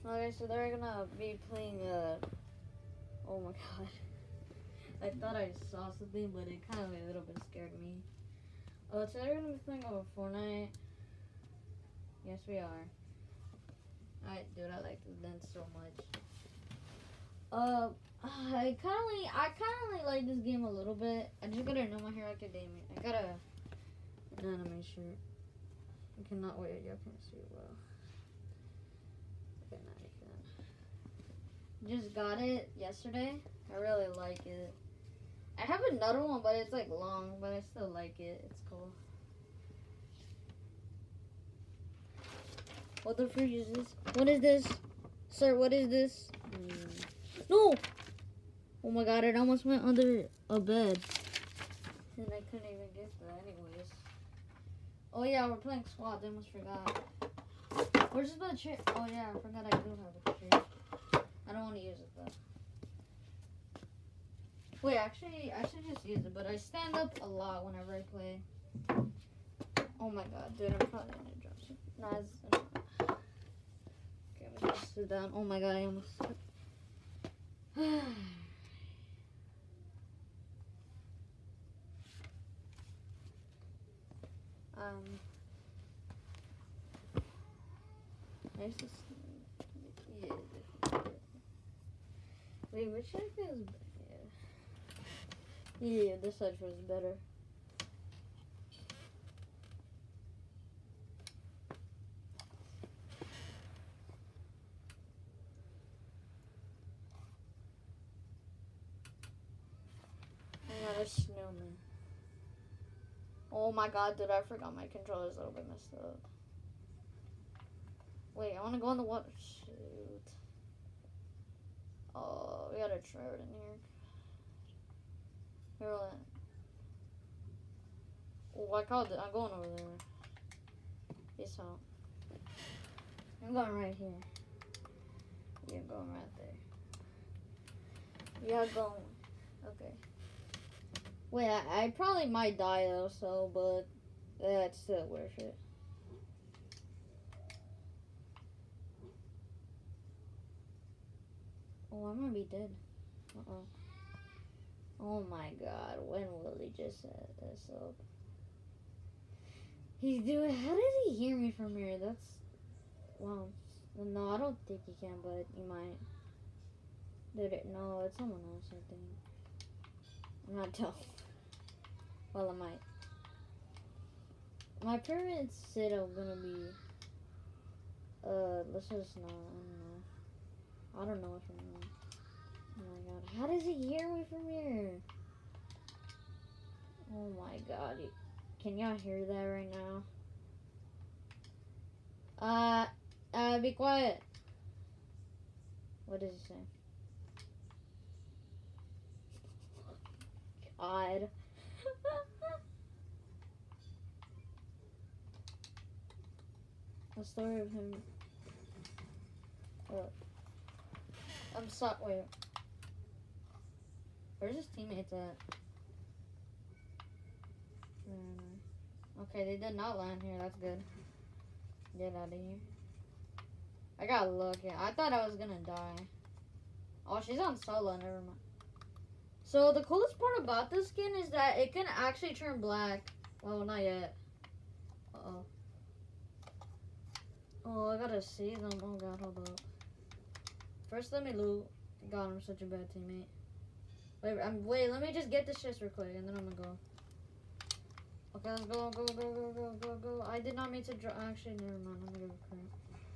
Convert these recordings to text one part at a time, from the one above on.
Okay, so they're gonna be playing, oh my god. I thought I saw something, but it kind of a little bit scared me. Oh, so they're gonna be playing over Fortnite. Yes, we are. Dude, I like this dance so much. I kind of like this game a little bit. I just gotta know My Hero Academia. I got an anime shirt. I cannot wait. Y'all can't see it well. Okay, now you can. Just got it yesterday. I really like it. I have another one, but it's like long, but I still like it. It's cool. What the freak is this? What is this? Sir, what is this? No! Oh my god, it almost went under a bed. And I couldn't even get that anyways. Oh yeah, we're playing squad. I almost forgot. Where's the chair? Oh yeah, I forgot I do have a chair. I don't want to use it though. Wait, actually, I should just use it, but I stand up a lot whenever I play. Oh my god, dude, I'm probably gonna drop some. Nah, it's enough. Okay, I'm gonna sit down. Oh my god, I almost. I used to. Yeah. Wait, which side feels better? Yeah, this side feels better. Another snowman. Oh my god, dude, I forgot my controller's a little bit messed up. Wait, I want to go in the water. Shoot. Oh, we got a trout in here. Here, what? Oh, I called it. I'm going over there. Peace out. I'm going right here. You're going right there. You're going. Okay. Wait, I probably might die though, so, but that's still worth it. Oh, I'm gonna be dead. Uh-oh. Oh my god, when will he just set this up? He's doing, how did he hear me from here? That's, wow. No, I don't think he can, but he might. Did it? No, it's someone else, I think. I'm not telling. Well, I might. My parents said I'm gonna be, let's just not, I don't know if I'm wrong. Oh my god, how does he hear me from here? Oh my god, can y'all hear that right now? Be quiet. What does he say? God. The story of him. I'm sorry. Wait. Where's his teammates at? Okay, they did not land here. That's good. Get out of here. I got lucky. I thought I was gonna die. Oh, she's on solo. Never mind. So the coolest part about this skin is that it can actually turn black. Well, not yet. Uh-oh. Oh, I gotta see them. Oh god, hold up. First, let me loot. God, I'm such a bad teammate. Wait, let me just get this shit real quick, and then I'm gonna go. Okay, let's go, go. I did not mean to drop. Actually, never mind. I'm gonna go crank.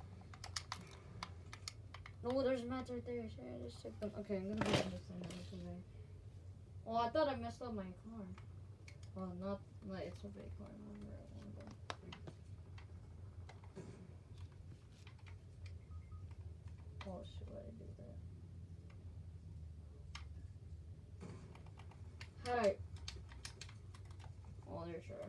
No, there's mats right there. Shit, I just took them. Okay, I'm gonna go this thing. Oh, I thought I messed up my car. Well, not like it's a big car. I don't know where I want to go. Oh shit, why did I do that? Hi. Oh, they're tryhard.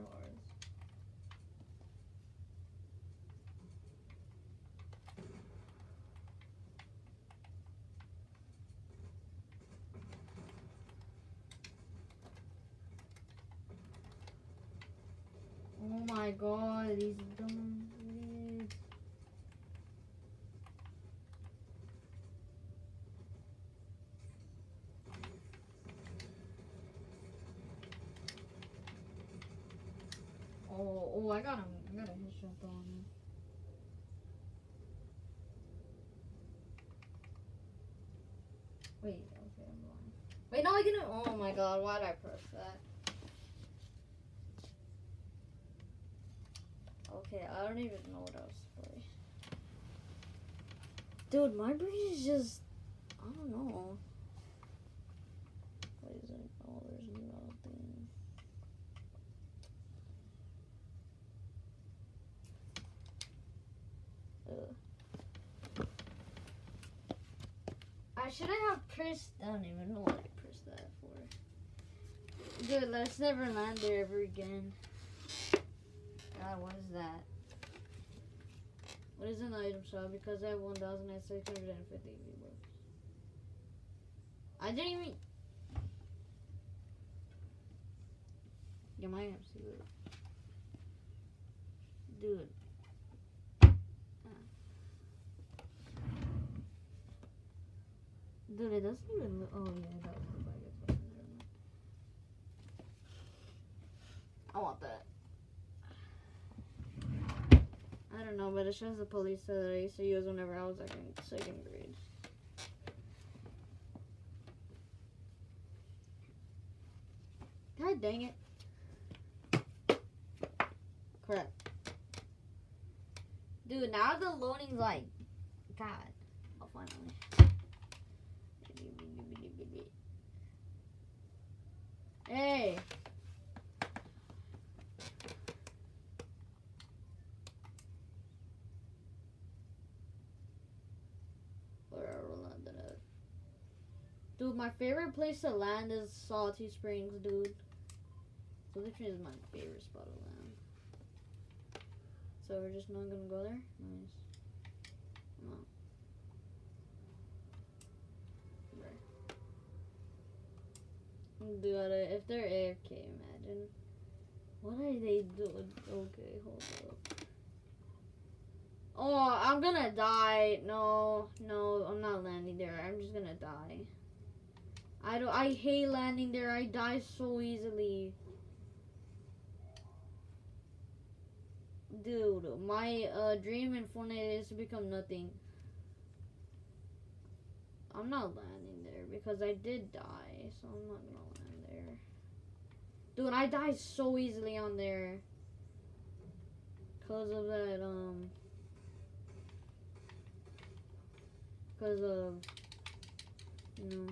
Oh my god, these dumb idiots. Oh, I got him. I got a headshot on him. Wait, okay, I'm blind. Wait, no, I didn't. Oh my god, why did I press that? Okay, I don't even know what else to play. Dude, my brain is just, I don't know. What is it? Oh, there's a new thing. I shouldn't have pressed, I don't even know what I pressed that for. Dude, let's never land there ever again. God, what is that? What is an item shop? Because I have 1,650 V-Bucks. I didn't even... Yeah, my MC look. Dude. Dude, it doesn't even look... Oh, yeah, that was the biggest one. I want that. I don't know, but it shows the police that I used to use whenever I was like in second grade. God dang it. Crap. Dude, now the loading's like... God. Oh, finally. Hey! Dude, my favorite place to land is Salty Springs, dude. Salty Springs is my favorite spot to land. So we're just not gonna go there? Nice. No. Right. Dude, if they're AFK, imagine. What are they doing? Okay, hold up. Oh, I'm gonna die. No, I'm not landing there. I'm just gonna die. I hate landing there. I die so easily. Dude, my dream in Fortnite is to become nothing. I'm not landing there because I did die, so I'm not gonna land there. Dude, I die so easily on there. Cause of that, cause of, you know.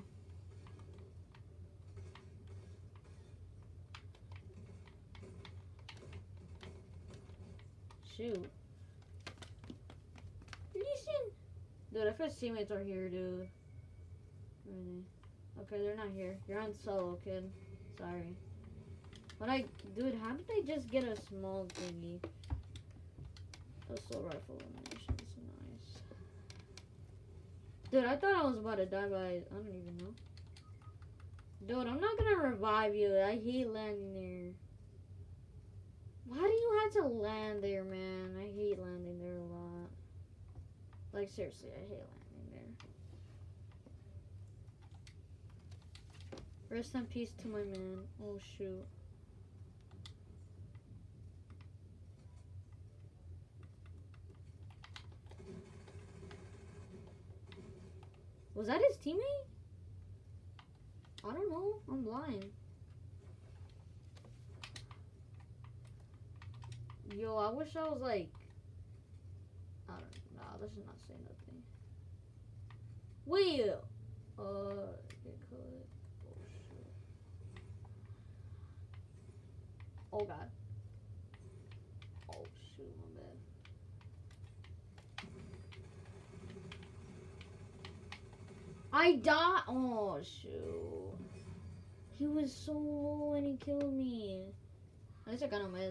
Shoot. Listen. Dude, if his teammates are here, dude. Where are they? Okay, they're not here. You're on solo, kid. Sorry. Dude, how did I just get a small thingy? Assault rifle elimination's nice. Dude, I thought I was about to die by, I don't even know. Dude, I'm not gonna revive you. I hate landing there. Why do you have to land there, man? I hate landing there a lot. Like, seriously, I hate landing there. Rest in peace to my man. Oh, shoot. Was that his teammate? I don't know. I'm blind. Yo, I wish I was like... I don't know. Nah, let's not say nothing. Wait! Get cut. Oh, shit. Oh, God. Oh, shoot, my bad. I died. Oh, shoot. He was so low and he killed me. At least I got on meds.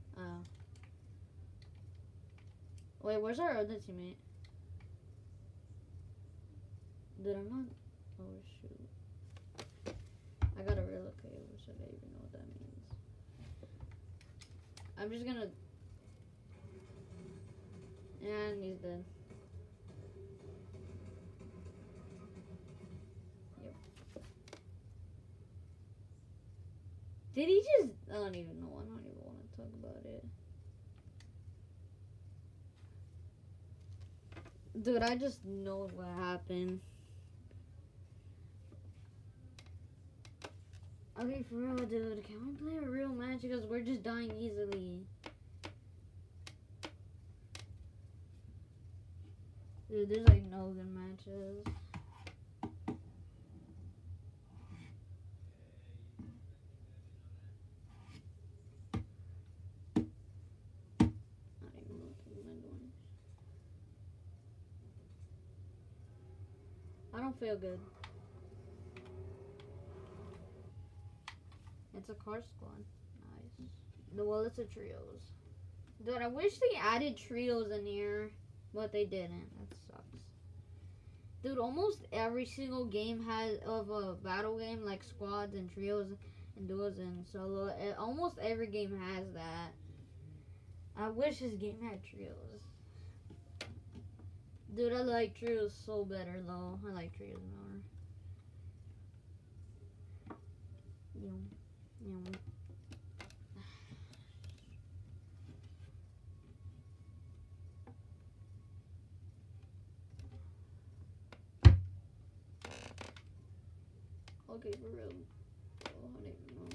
Wait, where's our other teammate? Dude, I'm not... Oh, shoot. I gotta relocate, which I don't even know what that means. I'm just gonna... And he's dead. Yep. Did he just... I don't even know. I don't even want to talk about it. Dude, I just know what happened. Okay, for real, dude. Can we play a real match? Because we're just dying easily. Dude, there's like no good matches. Not even know what I'm doing. I don't feel good. It's a car squad. Nice. Well, it's a trios. Dude, I wish they added trios in here, but they didn't. That sucks. Dude, almost every single game has of a battle game like squads and trios and duos and solo. Almost every game has that. I wish this game had trios. Dude, I like trios so better though. I like trios more. Yeah. Okay, for real. Oh, I don't even know.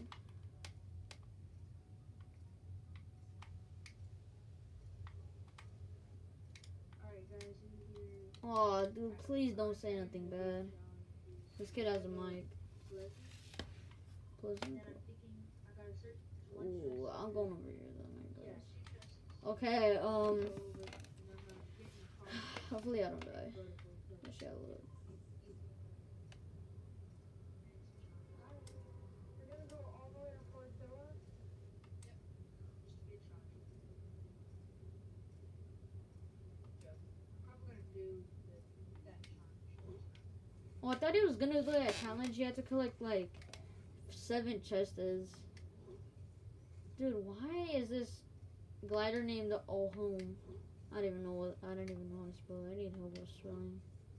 Alright, guys, in here. Oh, dude, please don't say anything bad. This kid has a mic. Pleasant. Then I'm thinking I gotta search one Ooh, chest. I'm going over here then, I Yeah, guess. 2 chests. Okay, Go over, and I'm gonna get in the car. hopefully I don't die. Go. Let's shall look. We're gonna go all the way to Portola. Just to get shot. I'm probably gonna do that challenge. Oh, I thought he was gonna do that challenge. You had to collect like 7 chests. Dude, why is this glider named the Ohum? I don't even know how to spell it. I need help with spelling.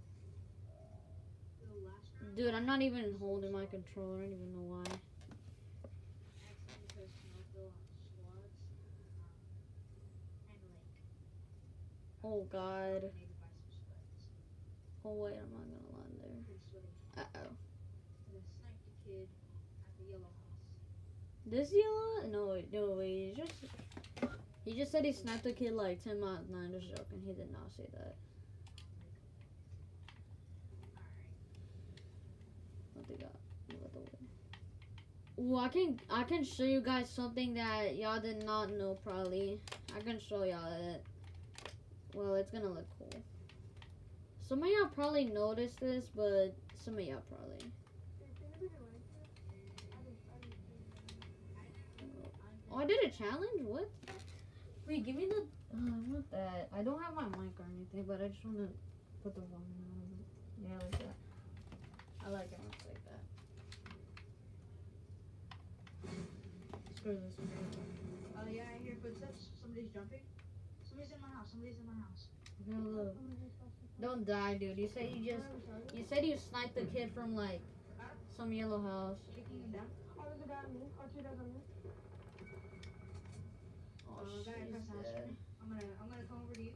The last round, Dude, I'm not even holding my controller. I don't even know why. I accidentally pressed Snowville on squads. And like, Oh god. maybe by some sweats. Oh wait, I'm not gonna land there. Pretty sweaty. Uh-oh. And I sniped the kid at the yellow house. This yellow? No, wait. He just said he snapped a kid like 10 miles. No, I'm just joking. He did not say that. What they got? What the way? Ooh, I can show you guys something that y'all did not know probably. I can show y'all it. Well, it's gonna look cool. Some of y'all probably noticed this, but some of y'all probably. Oh, I did a challenge? What? Wait, give me the. I want that. I don't have my mic or anything, but I just want to put the volume on it. Yeah, like that. I like it when it's like that. Screw this one. Yeah, I hear footsteps. Somebody's jumping. Somebody's in my house. Okay, look. Don't die, dude. You said you sniped the kid from like some yellow house. Kicking him down. Oh, there's a guy on me. Oh, 2 guys on me. Oh, Guy she's across the house dead. from me. I'm gonna come over to you.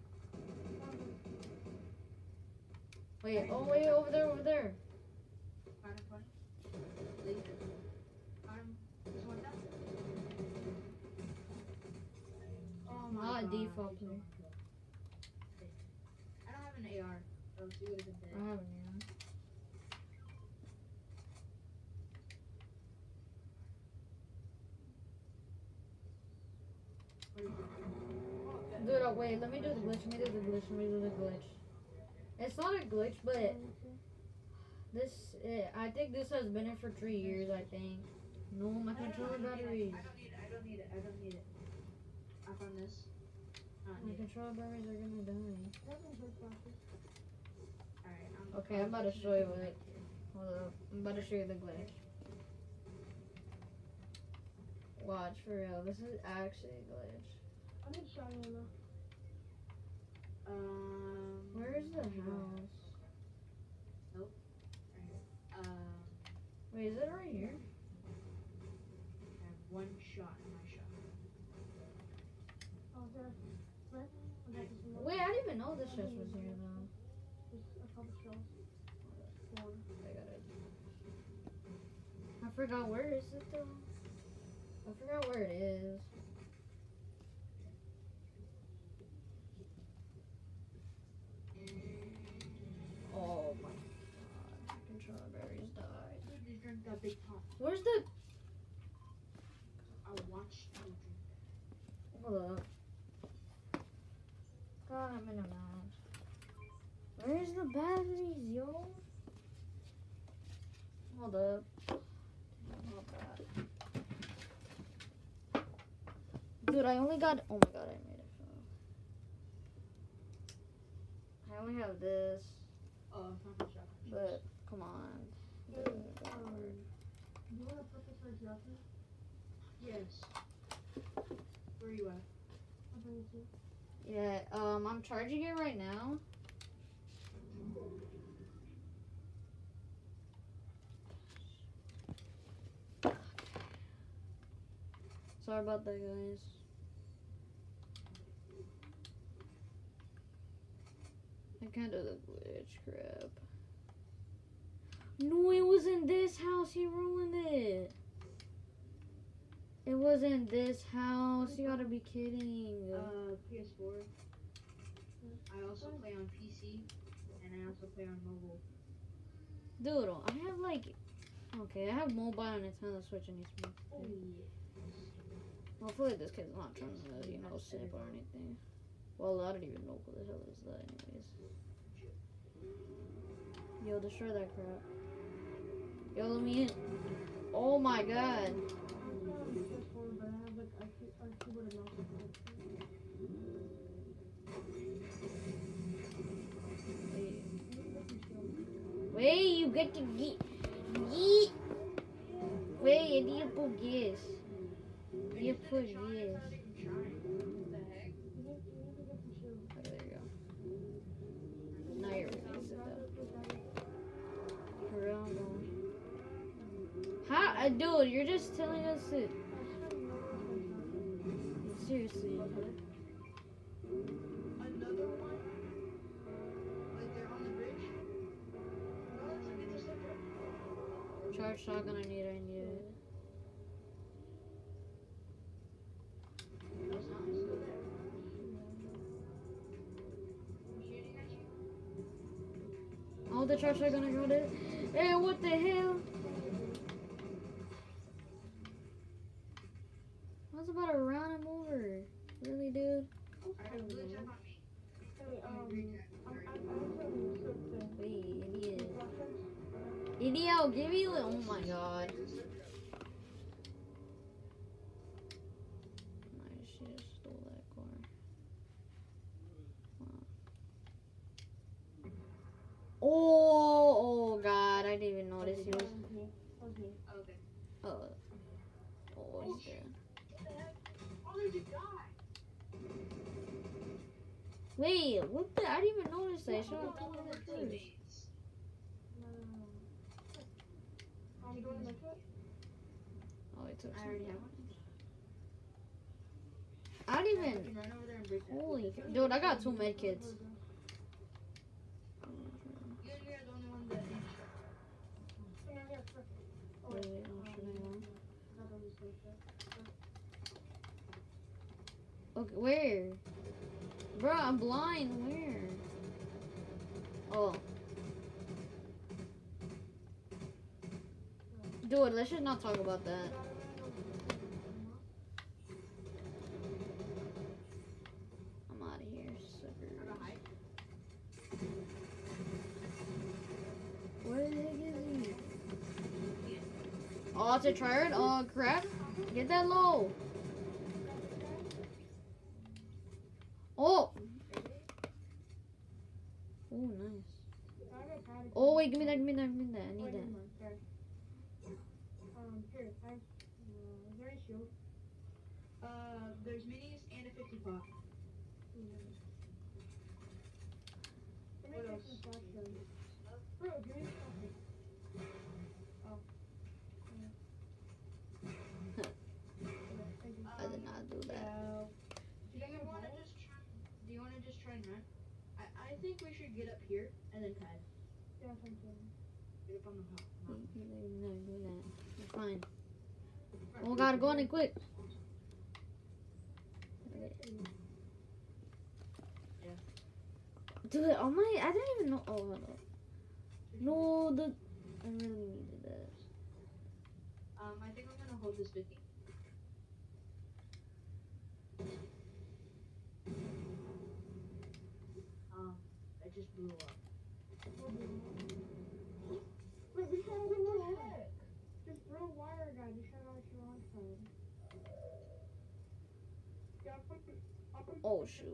Wait, oh wait, over there. Got him, funny. Laser. Got him. Just one down. Oh my Not a god. default he's so player. fucked up. I don't have an AR. Or else he would have been dead. I have an AR. Dude, oh, wait, let me do the glitch. It's not a glitch, but I think this has been in for 3 years, I think. No, my controller batteries. I don't need it. I found this. I don't My need it. controller batteries are gonna die. Alright, Okay, I'm about to show you it. Hold up. I'm about to show you the glitch. Watch, for real. This is actually a glitch. I need shotgun ammo. Where's the house? Right here. Wait, is it right here? I have 1 shot in my shot. Oh, there. Where? I got this one. Wait, I didn't even know this chest was here, though. forgot where is it though. I forgot where it is. Oh my god, freaking strawberries died. Dude, you drink that big pot. Where's the? I watched you drink that. Hold up. God, I'm in a match. Where's the batteries, yo? Hold up. Not that. Dude, I only got. Oh my god, I made it. I only have this, Oh, it's not the shotgun. but come on. Hey, do you want to purchase our jacket? Yes. Where are you at? I'll bring it to you. Yeah, I'm charging it right now. Sorry about that, guys. I kind of the glitch crap. No, it was in this house. He ruined it. It was in this house. You gotta be kidding. PS4. I also play on PC, and I also play on mobile. Dude, I have like. Okay, I have mobile and Nintendo Switch and these. Oh, yeah. Hopefully this kid's not trying to, sip or anything. Well, I don't even know who the hell is that anyways. Yo, destroy that crap. Yo, let me in. Oh my god. I have a PS4, but I have like a keyboard and mouse. Wait, you get to get. Yeet. Wait, I need to put gas. You put gas. What the heck? You need to get some shoes. Oh, there you go. Now you're ready. Sit down. For real, no. How, dude? You're just telling us it. Seriously. Another one? Like they're on the bridge? No, let's look at this up. Charge shotgun. I need it. No, it's not. It's still there. I'm shooting at you. Oh, the charge shotgun. I got it. Hey, what the hell? I was about to run him over. Really, dude? I have glitch up on me. Hey, I'm green I'm jacket. telling you something. Wait, idiot. Idiot, give me. Oh my god. I should have stole that car. Wow. Oh god, I didn't even notice he was. Okay. Okay. Oh, he's dead. What the heck? Oh, there's a guy. Wait, what the? I didn't even notice that. I should have All told of him our first. teammates. You going to make it? Oh, he took I already some. have one. I didn't You even. can run over there and break that. Holy. Dude, I got 2 med kits. You and me are the only ones that didn't show. Wait, oh, should I go? Okay, where? Bro, I'm blind. Where? Oh. Dude, let's just not talk about that. I'm out of here, sucker. I got hype. Where the heck is he? Oh, it's a tryhard? Oh, crap. Get that low. Oh. Oh, nice. Oh, wait, give me that, give me that, give me that. I need that. Here, is there any shield? There's minis and a 50 pop. What else? Bro, give me something. I did not do that. Do you wanna just try and run? I think we should get up here and then pad. Yeah, thank you. Get up on the top. No, do that. It's fine. Oh, gotta go on it quick. Yeah. Dude, oh my, I didn't even know. Oh, hold on. No, I really needed that. I think I'm gonna hold this 50. I just blew up. Wait, we shot out your launch pad. Just throw a wire, guy. We shot out your launch pad. Yeah, I'll put Oh, shoot.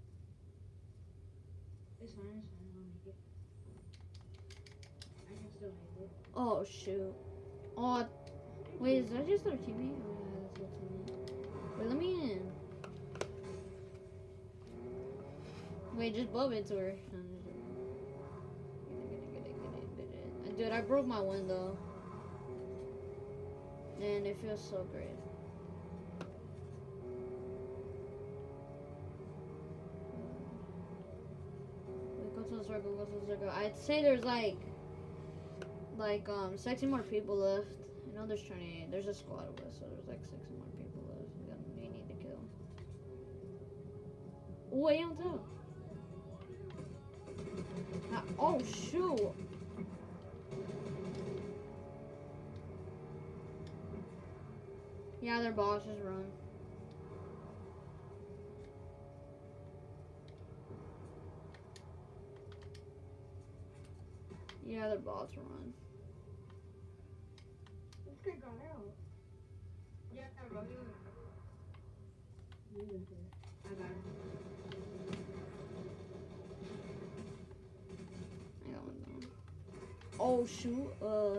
It's fine, I'll make it. I can still make it. Oh, shoot. Oh, wait, is that just our teammate? Oh, yeah, that's our teammate. Wait, let me in. Wait, just bump into her. Get it. Dude, I broke my window. And it feels so great. Wait, go to the circle. I'd say there's like 16 more people left. I know there's 28. There's a squad of us, so there's like 6 more people left. We need to kill. Wait on top. Oh shoot! Yeah, their boss just run. Yeah, their boss run. This guy got out. Yeah, I got it. You did it. I got it. I got one down. Oh shoot!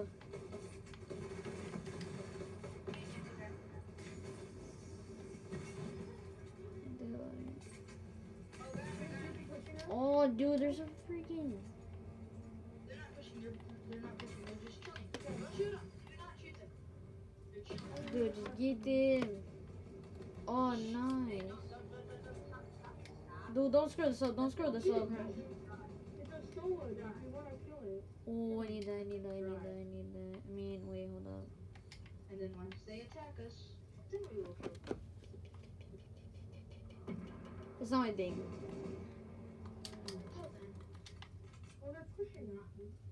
Oh, dude, there's a freaking. They're not pushing. They're just chilling. Don't shoot them. Do not shoot them. They're chilling. Dude, just get in. Oh, nice. Dude, don't screw this up. Don't screw this up. It's a solo. If you want to kill it. Oh, I need that. I mean, wait, hold up. And then once they attack us, then we will kill them. It's not my thing. Oh, they're pushing us.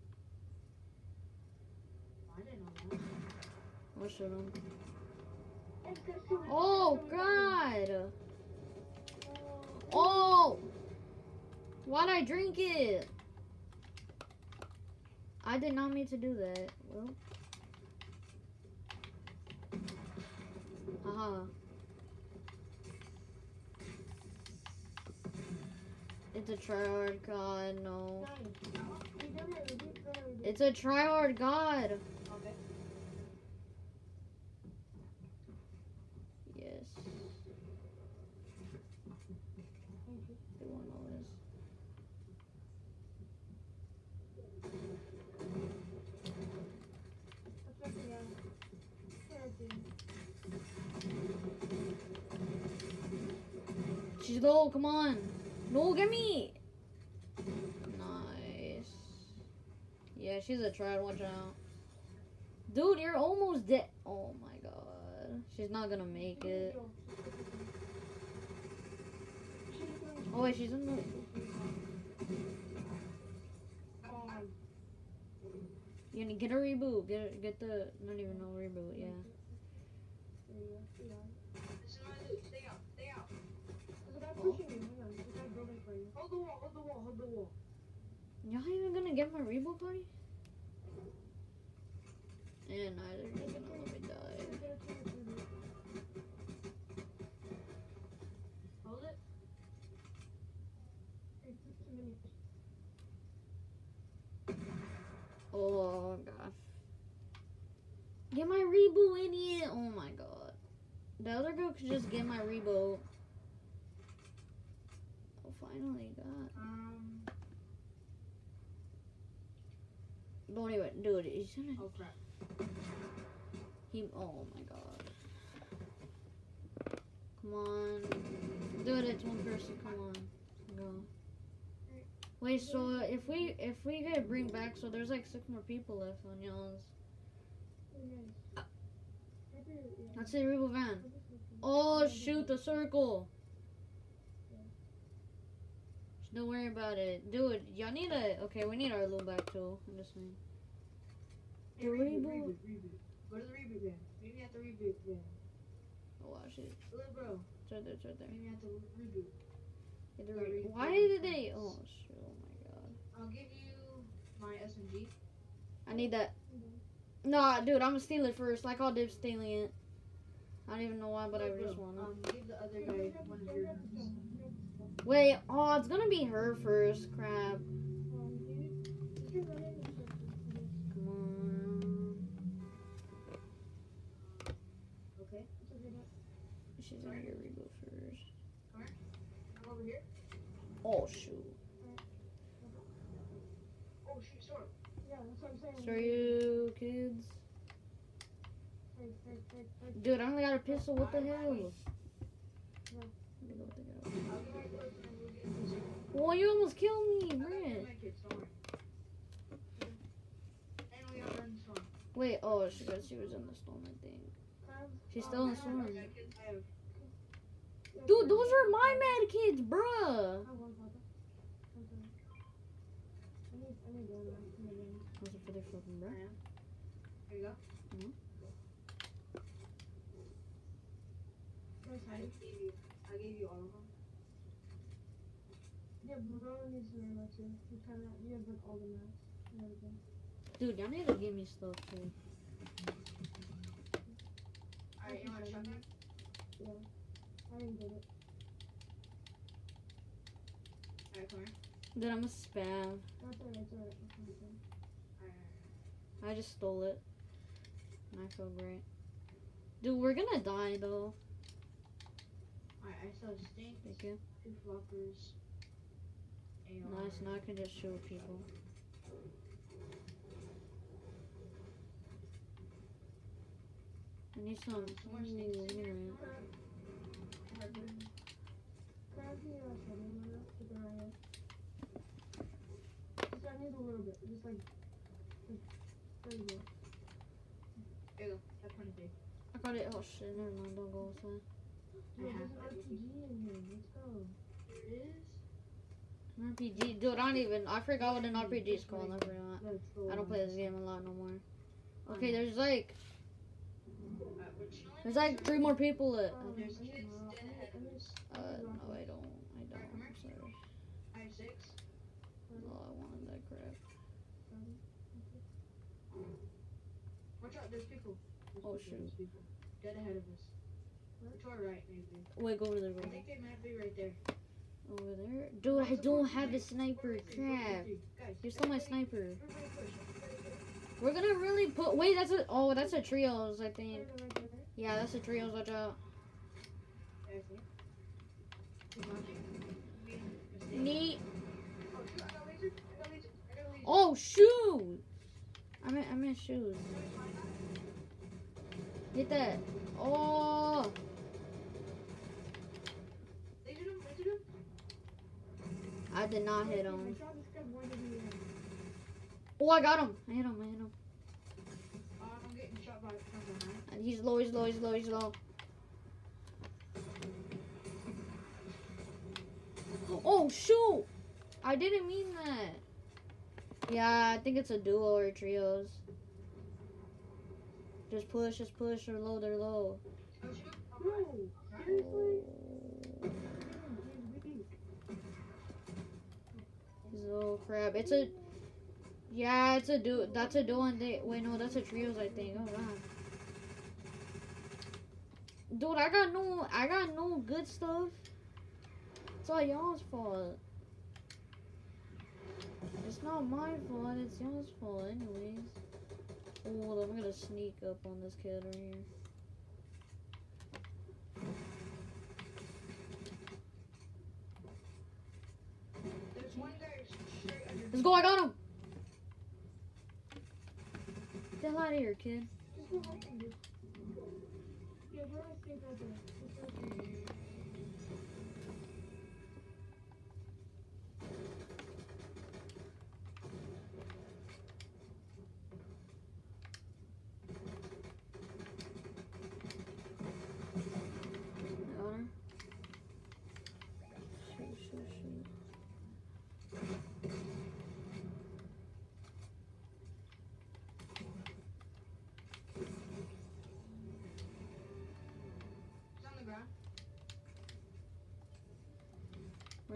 I didn't know that. I'll shoot him. It's got so much Oh, damage. God. Oh! Why'd I drink it? I did not mean to do that. Well. Haha. It's a tryhard god, no. It's a tryhard god. Okay. Yes. They won't know this. She's low, come on. No, get me. Nice. Yeah, she's a tryhard, watch out. Dude, you're almost dead. Oh my god. She's not gonna make it. Oh wait, she's in the... You need get a reboot. Get the not even no reboot. Yeah. This is my loot. Stay out. Stay out. There's a guy pushing me. Hang on. There's a guy building for you. Hold the wall. Hold the wall. Hold the wall. Y'all even gonna get my reboot party? And neither you're gonna let me die. Hold it. Oh god. Get my reboot, idiot! Oh my god. The other girl could just get my reboot. Oh, finally got. Don't even, dude. He's gonna. Oh crap. Oh my god. Come on. Dude, it's one person. Come on. Go. Wait, so if we get bring back, so there's like 6 more people left on y'all's. Let's say Rebo Van. Oh shoot, the circle. Don't worry about it, dude. Y'all need a okay. We need our loot back too. I'm just saying. Hey, reboot. Go to the reboot van. Maybe at the reboot van. Oh wow, shit. Look, bro. It's right there. It's right there. Maybe at the reboot. Why did they? Oh shit! Oh my god. I'll give you my SMG. I need that. Nah, dude, I'm gonna steal it first. Like all dibs stealing it. I don't even know why, but I just wanna. Give the other guy one of your guns. Wait, oh, it's gonna be her first. Crap. Come on. Okay. She's gonna get reboot first. Come over here. Oh shoot. Oh shoot, sorry. Yeah, that's what I'm saying. Sorry, you kids. Dude, I only got a pistol. What the hell? I'll get my clothes and we'll get this. Well, you almost killed me, I got man. my kids, don't worry. And we have guns from. Wait, oh, she was in the storm, I think. She's still in the storm. Dude, those are my mad kids, bruh. Those are for their fucking bruh. Here you go. Mhm. I gave you all of them. Yeah, bro needs to learn that too. You have like all the maps and everything. Dude, y'all need to give me stuff too. Alright, you want a shotgun? I didn't get it. Alright, come here. Dude, I'm a spam. That's alright, it's alright. Alright. I just stole it. And I feel great. Dude, we're gonna die though. Alright, I saw stink, Thank you. 2 floppers. AR. Nice, now I can just shoot people. I need some. More stinks in here. I need a little bit, just like 30 more. There you go. Have 23. I got it. Oh shit, never mind. Don't go outside. Dude, there's an RPG in here. Let's go. There is. An RPG? Dude, I forgot what an RPG is called. I forgot. Let's go. I don't play this game a lot no more. Okay, there's like We're chilling. There's like 3 more people that. There's kids dead ahead of us. No, I don't. I'm sorry. I have 6. No, I wanted that crap. Watch out, there's people. Oh, There's shoot. people. Dead ahead of us. To our right, maybe. Wait, go over there, I bro. think they might be right there. Over there? Dude, I don't have a sniper. Crap. Guys, You stole my sniper. everybody push. We're gonna really put. Wait, that's a. Oh, that's a trios, I think. Right there. Yeah, that's a trios. Watch out. There's me. He's launching. Mistake. Neat. Oh, shoot, I got laser. I got laser. I got laser. Oh, shoot. I meant shoes. Hit that. Oh. Lasered him. Lasered him. I did not hit I him. shot this guy more than he had. Oh, I got him. I hit him. I'm getting shot by from behind. And he's low. He's low. Oh, shoot. I didn't mean that. Yeah, I think it's a duo or trios. Just push. They're low. Oh, shoot. No, seriously? Oh. Oh crap! It's a. Yeah, it's a duo. That's a duo and they. Wait, no, that's a trios. I think. Oh god. Dude, I got no good stuff. It's all y'all's fault. It's not my fault. It's y'all's fault, anyways. Oh, I'm gonna sneak up on this kid right here. There's one guy straight under. Let's go! I got him. Get the hell out of here, kid. Just go right in, dude. Yeah, we're gonna stay right there. Just right there.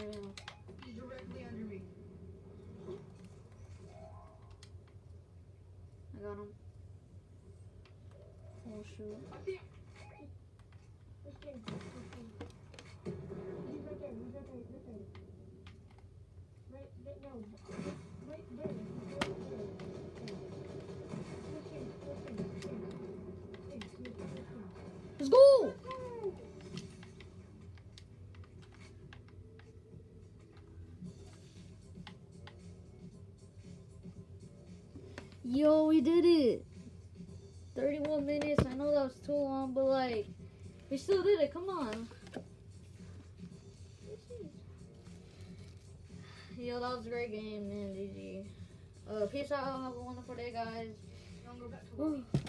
right now. He's directly under me. I got him. Oh shoot. I see him. This game. He's right there. He's right there. Right there. Right there. No. Right there. He's right there. Let's go! Yo, we did it! 31 minutes. I know that was too long, but like, we still did it. Come on. Yo, that was a great game, man. GG. Peace out. Have a wonderful day, guys. Don't go back to work. Ooh.